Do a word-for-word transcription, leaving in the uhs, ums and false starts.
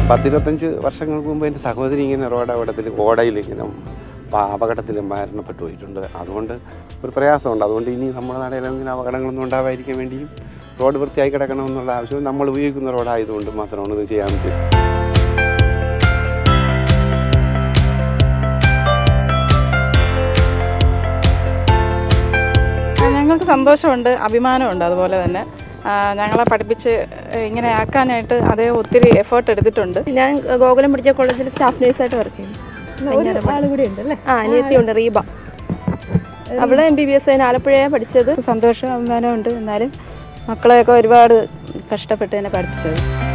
പത്തിരുപത്തഞ്ച് വർഷങ്ങൾക്ക് മുമ്പ് എൻ്റെ സഹോദരി ഇങ്ങനെ റോഡ് അപകടത്തിൽ ഓടയിൽ ഇങ്ങനെ അപകടത്തിൽ മരണപ്പെട്ടു പോയിട്ടുണ്ട്. അതുകൊണ്ട് ഒരു പ്രയാസമുണ്ട്. അതുകൊണ്ട് ഇനി നമ്മുടെ നാട്ടിൽ ഇങ്ങനെ അപകടങ്ങളൊന്നും ഉണ്ടാവാതിരിക്കാൻ വേണ്ടിയും റോഡ് വൃത്തിയായി കിടക്കണമെന്നുള്ള ആവശ്യവും നമ്മൾ ഉപയോഗിക്കുന്ന റോഡായതുകൊണ്ട് മാത്രമാണ് ഇത് ചെയ്യാൻ പറ്റും. ഞങ്ങൾക്ക് സന്തോഷമുണ്ട്, അഭിമാനമുണ്ട്. അതുപോലെ തന്നെ ഞങ്ങളെ പഠിപ്പിച്ച് ഇങ്ങനെ ആക്കാനായിട്ട് അതേ ഒത്തിരി എഫേർട്ട് എടുത്തിട്ടുണ്ട്. ഞാൻ ഗോകുലം മെഡിക്കൽ കോളേജിൽ സ്റ്റാഫ് നേഴ്സായിട്ട് വർക്ക് ചെയ്യുന്നു. ആ അനിയത്തിയുണ്ട്, റീബ. അവിടെ എം ബി ബി എസ് ആലപ്പുഴയാണ് പഠിച്ചത്. സന്തോഷം, അഭിമാനമുണ്ട്. എന്നാലും മക്കളെയൊക്കെ ഒരുപാട് കഷ്ടപ്പെട്ട് തന്നെ പഠിപ്പിച്ചത്.